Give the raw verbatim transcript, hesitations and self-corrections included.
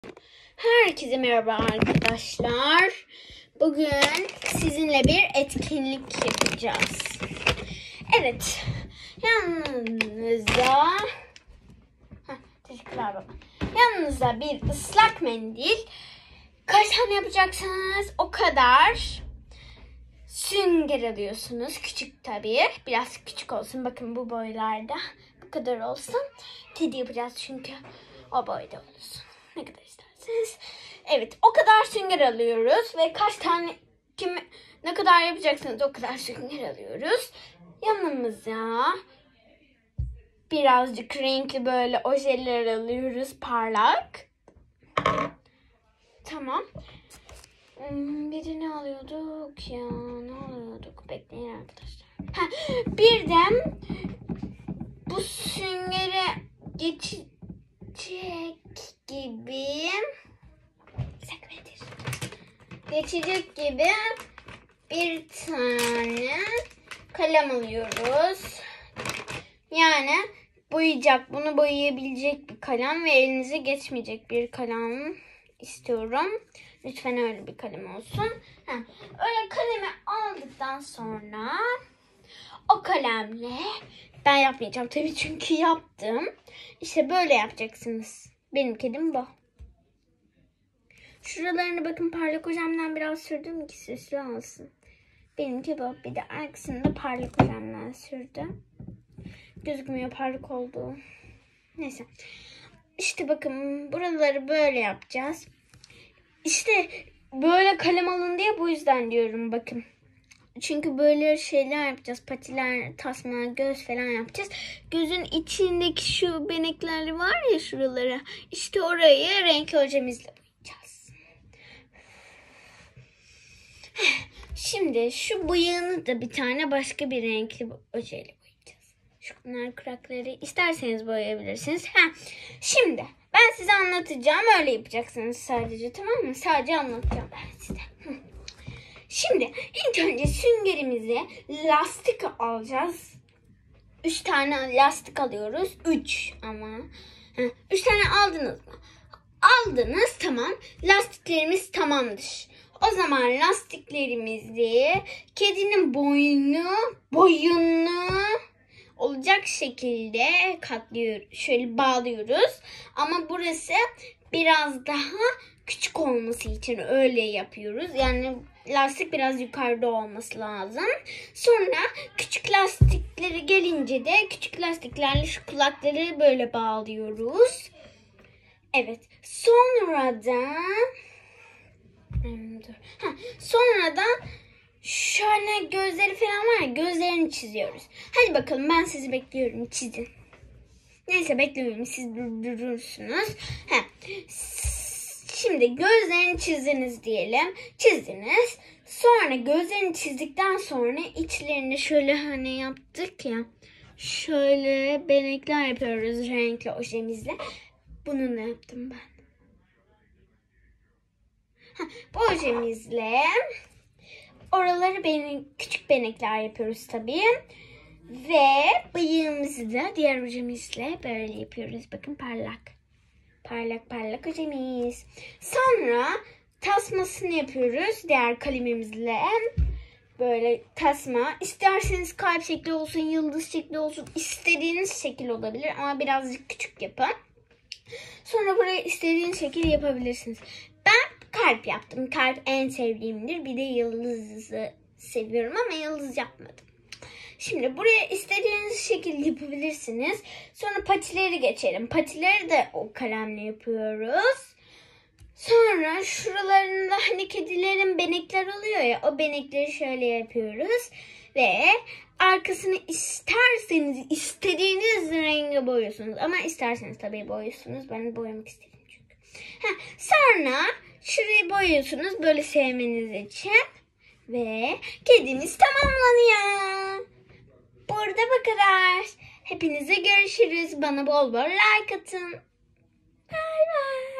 Herkese merhaba arkadaşlar. Bugün sizinle bir etkinlik yapacağız. Evet. Yanınıza Heh, teşekkürler baba. Yanınıza bir ıslak mendil. Kaç tane yapacaksınız? O kadar. Sünger alıyorsunuz. Küçük tabii. Biraz küçük olsun. Bakın bu boylarda. Bu kadar olsun. Teddy yapacağız çünkü o boyda olsun. Ne kadar isterseniz. Evet, o kadar sünger alıyoruz ve kaç tane kim ne kadar yapacaksınız o kadar sünger alıyoruz. Yanımıza birazcık renkli böyle ojeler alıyoruz, parlak. Tamam. Bir de ne alıyorduk ya? Ne alıyorduk? Bekleyin arkadaşlar. Ha, bir de bu süngeri geçecek gibi geçecek gibi bir tane kalem alıyoruz. Yani boyayacak, bunu boyayabilecek bir kalem ve elinize geçmeyecek bir kalem istiyorum. Lütfen öyle bir kalem olsun. Ha, öyle kalemi aldıktan sonra o kalemle ben yapmayacağım tabii çünkü yaptım. İşte böyle yapacaksınız. Benim kedim bu. Şuralarını bakın parlak hocamdan biraz sürdüm ki süslü olsun. Benimki bu. Bir de arkasını da parlak hocamdan sürdüm. Gözükmüyor parlak olduğu. Neyse. İşte bakın buraları böyle yapacağız. İşte böyle kalem alın diye bu yüzden diyorum bakın. Çünkü böyle şeyler yapacağız. Patiler, tasma, göz falan yapacağız. Gözün içindeki şu benekler var ya şuralara. İşte orayı renkli hocamızla boyayacağız. Şimdi şu bıyığını da bir tane başka bir renkli ojeyle boyayacağız. Şunlar kurakları isterseniz boyayabilirsiniz. Ha, şimdi ben size anlatacağım. Öyle yapacaksınız sadece, tamam mı? Sadece anlatacağım ben size. Şimdi ilk önce süngerimizi lastik alacağız. Üç tane lastik alıyoruz. Üç ama. Heh, üç tane aldınız mı? Aldınız, tamam. Lastiklerimiz tamamdır. O zaman lastiklerimizi kedinin boynu, boyunu olacak şekilde katlıyoruz. Şöyle bağlıyoruz. Ama burası biraz daha küçük olması için öyle yapıyoruz. Yani lastik biraz yukarıda olması lazım. Sonra küçük lastikleri gelince de küçük lastiklerle şu kulakları böyle bağlıyoruz. Evet. Sonra da Dur. Ha, sonra da şöyle gözleri falan var ya, gözlerini çiziyoruz. Hadi bakalım, ben sizi bekliyorum, çizin. Neyse bekliyorum, siz durdurursunuz. Ha. Şimdi gözlerini çizdiniz diyelim. Çizdiniz. Sonra gözlerini çizdikten sonra içlerini şöyle hani yaptık ya. Şöyle benekler yapıyoruz renkli ojemizle. Bunu ne yaptım ben? Ha, bu ojemizle oraları benim küçük benekler yapıyoruz tabii. Ve bıyığımızı da diğer ojemizle böyle yapıyoruz. Bakın parlak. Parlak parlak ojemiz. Sonra tasmasını yapıyoruz diğer kalemimizle. Böyle tasma. İsterseniz kalp şekli olsun, yıldız şekli olsun. İstediğiniz şekil olabilir ama birazcık küçük yapın. Sonra buraya istediğiniz şekil yapabilirsiniz. Ben kalp yaptım. Kalp en sevdiğimdir. Bir de yıldızı seviyorum ama yıldız yapmadım. Şimdi buraya istediğiniz şekilde yapabilirsiniz. Sonra patileri geçelim. Patileri de o kalemle yapıyoruz. Sonra şuralarında hani kedilerin benekler oluyor ya, o benekleri şöyle yapıyoruz. Ve arkasını isterseniz istediğiniz renge boyuyorsunuz. Ama isterseniz tabii boyuyorsunuz. Ben boyamak istedim çünkü. Heh, sonra şurayı boyuyorsunuz böyle sevmeniz için. Ve kedimiz tamamlanıyor. Burada bu kadar. Hepinize görüşürüz. Bana bol bol like atın. Bay bay.